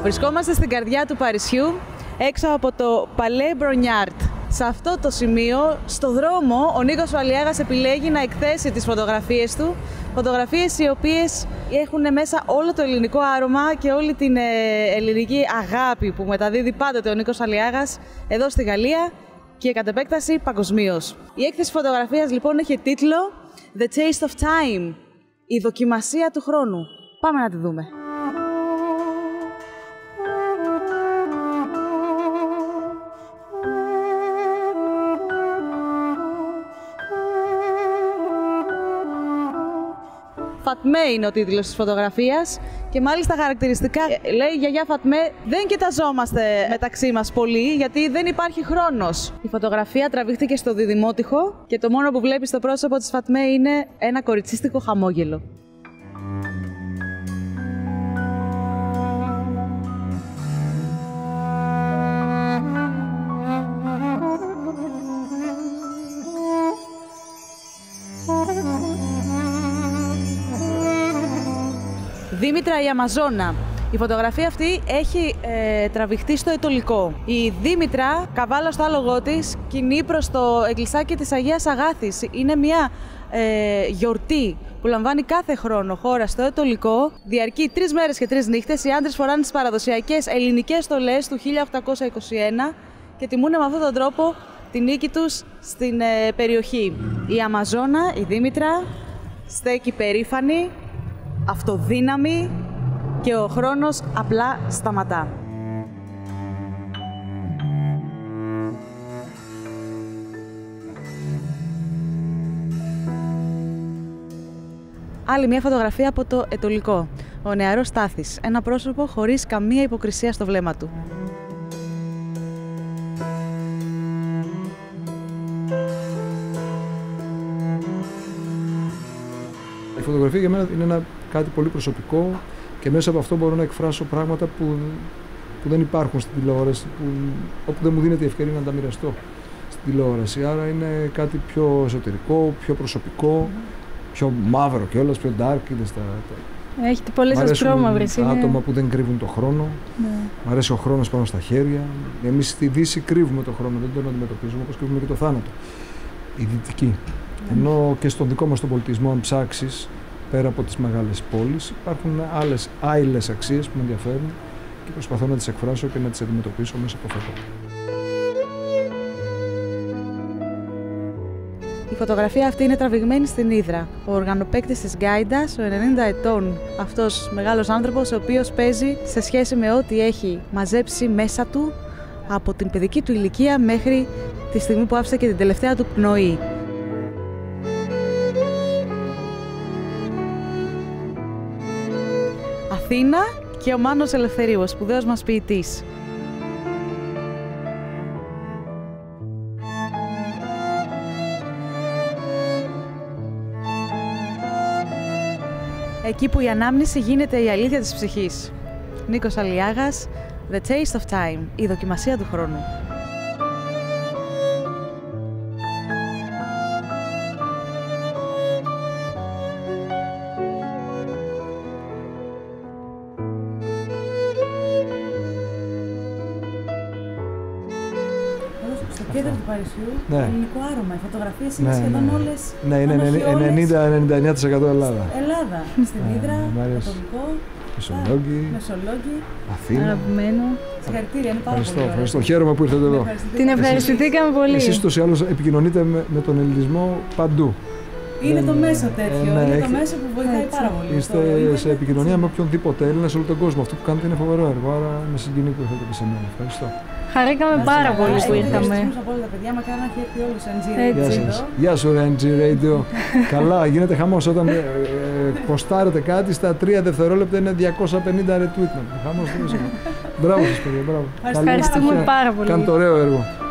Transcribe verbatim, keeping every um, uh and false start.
Βρισκόμαστε στην καρδιά του Παρισιού, έξω από το Palais Brongniart. Σε αυτό το σημείο, στο δρόμο, ο Νίκος ο Αλιάγας επιλέγει να εκθέσει τις φωτογραφίες του. Φωτογραφίες οι οποίες έχουν μέσα όλο το ελληνικό άρωμα και όλη την ελληνική αγάπη που μεταδίδει πάντοτε ο Νίκος Αλιάγας εδώ στη Γαλλία και κατ' επέκταση παγκοσμίως. Η έκθεση φωτογραφίας λοιπόν έχει τίτλο The Taste of Time, η δοκιμασία του χρόνου. Πάμε να τη δούμε. Φατμέ είναι ο τίτλος της φωτογραφίας και μάλιστα χαρακτηριστικά λέει η γιαγιά Φατμέ δεν κοιταζόμαστε μεταξύ μας πολύ γιατί δεν υπάρχει χρόνος. Η φωτογραφία τραβήχτηκε στο διδημότυχο και το μόνο που βλέπει στο πρόσωπο της Φατμέ είναι ένα κοριτσίστικο χαμόγελο. Δήμητρα η Αμαζόνα. Η φωτογραφία αυτή έχει ε, τραβηχτεί στο Αιτωλικό. Η Δήμητρα, καβάλα στο άλογό της, κινεί προς το εκκλησάκι της Αγίας Αγάθης. Είναι μια ε, γιορτή που λαμβάνει κάθε χρόνο χώρα στο Αιτωλικό. Διαρκεί τρεις μέρες και τρεις νύχτες. Οι άντρες φοράνε τις παραδοσιακές ελληνικές στολές του χίλια οκτακόσια είκοσι ένα και τιμούν με αυτόν τον τρόπο τη νίκη τους στην ε, περιοχή. Η Αμαζόνα, η Δήμητρα, στέκει περήφανη, αυτοδύναμη και ο χρόνος απλά σταματά. Άλλη μια φωτογραφία από το Αιτωλικό. Ο νεαρός Στάθης, ένα πρόσωπο χωρίς καμία υποκρισία στο βλέμμα του. Η φωτογραφία για μένα είναι ένα, κάτι πολύ προσωπικό και μέσα από αυτό μπορώ να εκφράσω πράγματα που, που δεν υπάρχουν στην τηλεόραση, που, όπου δεν μου δίνεται η ευκαιρία να τα μοιραστώ στην τηλεόραση. Άρα είναι κάτι πιο εσωτερικό, πιο προσωπικό, πιο μαύρο κιόλας, πιο dark. Είναι στα, τα... Έχετε πολλές ασπρόμαυρες. Είναι άτομα είναι... που δεν κρύβουν το χρόνο. Ναι. Μ' αρέσει ο χρόνος πάνω στα χέρια. Εμείς στη Δύση κρύβουμε το χρόνο, δεν τον αντιμετωπίζουμε όπως κρύβουμε και το θάνατο. Η Δυτική. Ενώ και στον δικό μας τον πολιτισμό, αν ψάξεις, πέρα από τις μεγάλες πόλεις, υπάρχουν άλλες άειλες αξίες που με ενδιαφέρουν και προσπαθώ να τις εκφράσω και να τις αντιμετωπίσω μέσα από αυτό. Η φωτογραφία αυτή είναι τραβηγμένη στην Ύδρα. Ο οργανοπαίκτης της Γκάιντας, ο ενενήντα ετών αυτός μεγάλος άνθρωπος, ο οποίος παίζει σε σχέση με ό,τι έχει μαζέψει μέσα του από την παιδική του ηλικία μέχρι τη στιγμή που άφησε και την τελευταία του πνοή. Αθήνα και ο Μάνος Ελευθερίου, ο σπουδαίος μας ποιητής. Εκεί που η ανάμνηση γίνεται η αλήθεια της ψυχής. Νίκος Αλιάγας, The Taste of Time, η δοκιμασία του χρόνου. Στο κέντρο του Παρισιού, ναι. ελληνικό άρωμα. Οι φωτογραφίες είναι ναι, σχεδόν ναι. όλες. Ναι, είναι ενενήντα με ενενήντα εννέα τοις εκατό Ελλάδα. Ελλάδα, στην Ύδρα, Αιτωλικό, Μεσολόγγι, Μεσολόγγι, Αθήνα. Αγαπημένο. Συγχαρητήρια, είναι πάρα Ευχαριστώ, πολύ ωραία. ευχαριστώ. Χαίρομαι που ήρθατε εδώ. Την ευχαριστηθήκαμε πολύ. Εσείς ούτως ή άλλως επικοινωνείτε με, με τον ελληνισμό παντού. Είναι δεν, το μέσο τέτοιο, ε, ναι, είναι έχει, το μέσο που βοηθάει πάρα πολύ. Είστε σε επικοινωνία με οποιονδήποτε Έλληνα σε όλο τον κόσμο. Αυτό που κάνετε είναι φοβερό έργο, άρα με συγκινεί που ήρθατε και σε μένα. Ευχαριστώ. Χαρήκαμε πάρα πολύ που ήρθαμε. Από όλα τα παιδιά, μακάρι να έχει έρθει όλους εν τζι Γεια σας. Γεια σου, εν τζι Radio. Καλά, γίνεται χαμός όταν ε, ε, ποστάρετε κάτι στα τρία δευτερόλεπτα είναι διακόσια πενήντα retweet. Χαμός. Μπράβο σας, παιδιά, μπράβο. Ευχαριστούμε πάρα πολύ. Κάνετε ωραίο έργο.